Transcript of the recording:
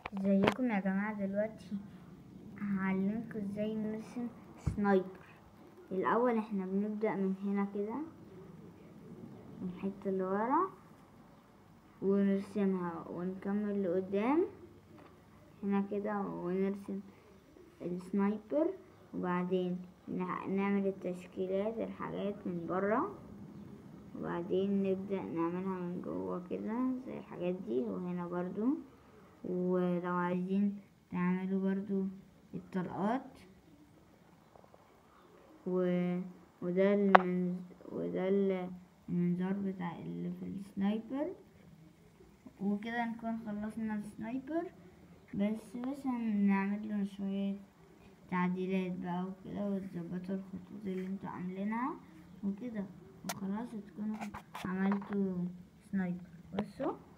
ازيكم يا جماعة؟ دلوقتي هعلمكم ازاي نرسم سنايبر. الاول احنا بنبدأ من هنا كده، من الحتة اللي ورا، ونرسمها ونكمل لقدام هنا كده ونرسم السنايبر، وبعدين نعمل التشكيلات الحاجات من برا، وبعدين نبدأ نعملها من جوه كده زي الحاجات دي، وهنا برضو. ولو عايزين تعملوا برضو الطلقات وده المنظار بتاع اللي في السنايبر. وكده نكون خلصنا السنايبر، بس هنعمل له شوية تعديلات بقى وكده، وتظبطوا الخطوط اللي انتوا عاملينها وكده، وخلاص تكونوا عملتوا سنايبر. بصوا